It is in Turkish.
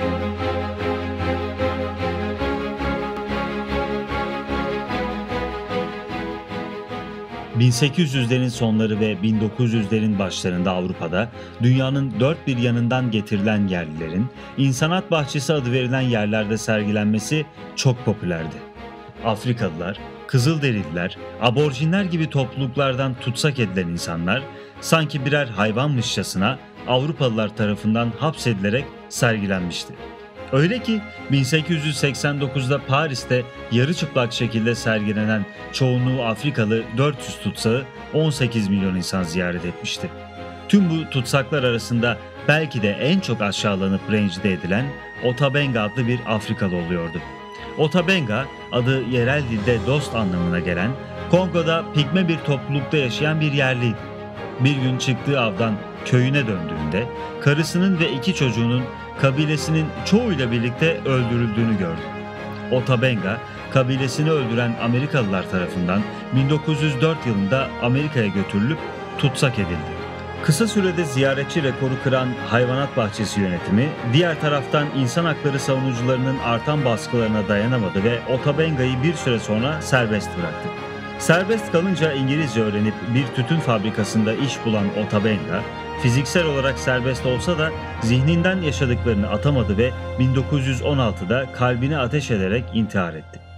...1800'lerin sonları ve 1900'lerin başlarında Avrupa'da dünyanın dört bir yanından getirilen yerlilerin insanat bahçesi adı verilen yerlerde sergilenmesi çok popülerdi. Afrikalılar, Kızılderililer, aborjinler gibi topluluklardan tutsak edilen insanlar sanki birer hayvanmışçasına Avrupalılar tarafından hapsedilerek sergilenmişti. Öyle ki 1889'da Paris'te yarı çıplak şekilde sergilenen çoğunluğu Afrikalı 400 tutsağı 18 milyon insan ziyaret etmişti. Tüm bu tutsaklar arasında belki de en çok aşağılanıp rencide edilen Otabenga adlı bir Afrikalı oluyordu. Otabenga adı yerel dilde dost anlamına gelen Kongo'da pigme bir toplulukta yaşayan bir yerliydi. Bir gün çıktığı avdan köyüne döndüğünde karısının ve iki çocuğunun kabilesinin çoğuyla birlikte öldürüldüğünü gördü. Otabenga, kabilesini öldüren Amerikalılar tarafından 1904 yılında Amerika'ya götürülüp tutsak edildi. Kısa sürede ziyaretçi rekoru kıran hayvanat bahçesi yönetimi, diğer taraftan insan hakları savunucularının artan baskılarına dayanamadı ve Otabenga'yı bir süre sonra serbest bıraktı. Serbest kalınca İngilizce öğrenip bir tütün fabrikasında iş bulan Otabenga, fiziksel olarak serbest olsa da zihninden yaşadıklarını atamadı ve 1916'da kalbine ateş ederek intihar etti.